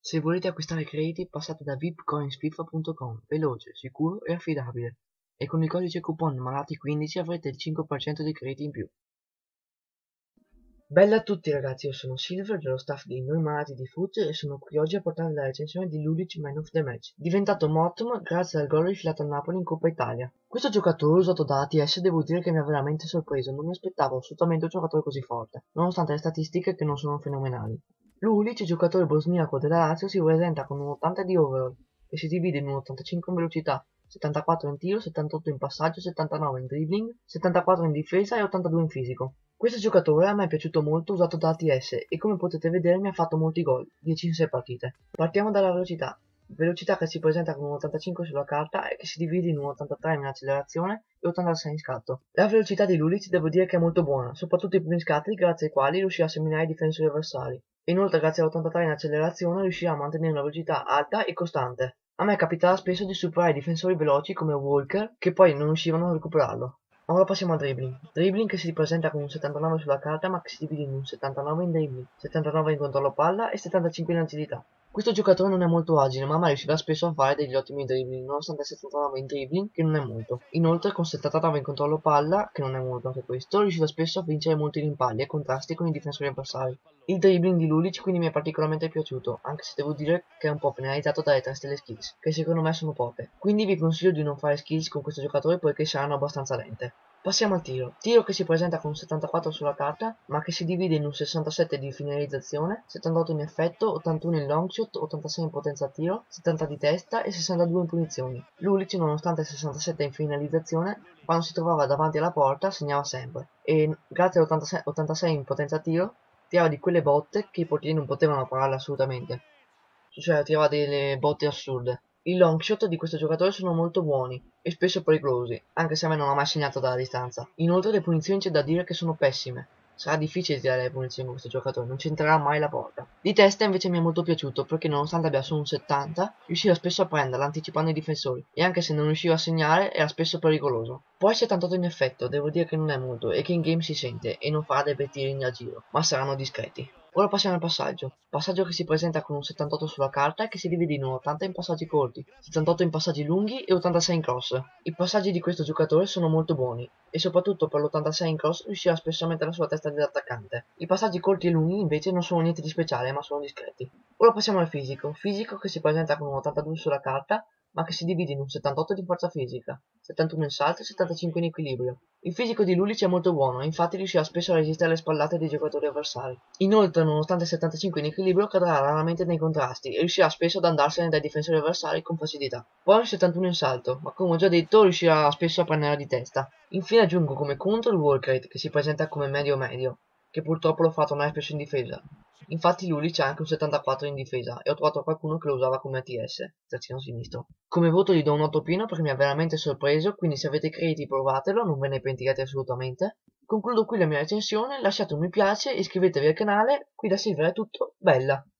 Se volete acquistare crediti passate da vipcoinsfifa.com, veloce, sicuro e affidabile. E con il codice coupon Malati15 avrete il 5% di crediti in più. Bella a tutti ragazzi, io sono Silver dello staff di Noi Malati di Foot e sono qui oggi a portare la recensione di Lulic Man of the Match, diventato Mottom grazie al gol rifilato a Napoli in Coppa Italia. Questo giocatore usato da ATS devo dire che mi ha veramente sorpreso, non mi aspettavo assolutamente un giocatore così forte, nonostante le statistiche che non sono fenomenali. Lulic, giocatore bosniaco della Lazio, si presenta con un 80 di overall, che si divide in un 85 in velocità, 74 in tiro, 78 in passaggio, 79 in dribbling, 74 in difesa e 82 in fisico. Questo giocatore a me è piaciuto molto usato da ATS e come potete vedere mi ha fatto molti gol, 10 in 6 partite. Partiamo dalla velocità. Velocità che si presenta con un 85 sulla carta e che si divide in un 83 in accelerazione e 86 in scatto. La velocità di Lulic devo dire che è molto buona, soprattutto i primi scatti grazie ai quali riuscirà a seminare i difensori avversari. Inoltre grazie all'83 in accelerazione riuscirà a mantenere una velocità alta e costante. A me capitava spesso di superare i difensori veloci come Walker che poi non riuscivano a recuperarlo. Ora passiamo al dribbling. Dribbling che si presenta con un 79 sulla carta ma che si divide in un 79 in dribbling, 79 in controllo palla e 75 in agilità. Questo giocatore non è molto agile ma riuscirà spesso a fare degli ottimi dribbling, nonostante il 79 in dribbling che non è molto. Inoltre con 79 in controllo palla, che non è molto anche questo, riuscirà spesso a vincere molti rimpalli e contrasti con i difensori avversari. Il dribbling di Lulic quindi mi è particolarmente piaciuto, anche se devo dire che è un po' penalizzato dalle 3 stelle skills, che secondo me sono poche. Quindi vi consiglio di non fare skills con questo giocatore poiché saranno abbastanza lente. Passiamo al tiro. Tiro che si presenta con un 74 sulla carta, ma che si divide in un 67 di finalizzazione, 78 in effetto, 81 in longshot, 86 in potenza a tiro, 70 di testa e 62 in punizioni. Lulic, nonostante il 67 in finalizzazione, quando si trovava davanti alla porta segnava sempre, e grazie all'86 in potenza a tiro, tirava di quelle botte che i portieri non potevano parare assolutamente. Cioè tirava delle botte assurde. I longshot di questo giocatore sono molto buoni e spesso pericolosi, anche se a me non ha mai segnato dalla distanza. Inoltre le punizioni c'è da dire che sono pessime. Sarà difficile tirare le punizioni con questo giocatore, non c'entrerà mai la porta. Di testa invece mi è molto piaciuto perché nonostante abbia solo un 70, riusciva spesso a prenderla anticipando i difensori e anche se non riusciva a segnare era spesso pericoloso. Poi 78 in effetto, devo dire che non è molto e che in game si sente e non farà dei bei tiri a giro, ma saranno discreti. Ora passiamo al passaggio. Passaggio che si presenta con un 78 sulla carta e che si divide in un 80 in passaggi corti, 78 in passaggi lunghi e 86 in cross. I passaggi di questo giocatore sono molto buoni e soprattutto per l'86 in cross riuscirà spesso a metterla sulla testa dell'attaccante. I passaggi corti e lunghi invece non sono niente di speciale ma sono discreti. Ora passiamo al fisico. Fisico che si presenta con un 82 sulla carta ma che si divide in un 78 di forza fisica, 71 in salto e 75 in equilibrio. Il fisico di Lulic è molto buono e infatti riuscirà spesso a resistere alle spallate dei giocatori avversari. Inoltre, nonostante il 75 in equilibrio, cadrà raramente nei contrasti e riuscirà spesso ad andarsene dai difensori avversari con facilità. Poi il 71 in salto, ma come ho già detto riuscirà spesso a prendere di testa. Infine aggiungo come contro il Walker che si presenta come medio-medio, che purtroppo l'ho fatto andare spesso in difesa. Infatti Lulic ha anche un 74 in difesa e ho trovato qualcuno che lo usava come ATS, terzino sinistro. Come voto gli do un 8 pieno perché mi ha veramente sorpreso, quindi se avete crediti provatelo, non ve ne pentirete assolutamente. Concludo qui la mia recensione, lasciate un mi piace, iscrivetevi al canale, qui da Silver è tutto, bella!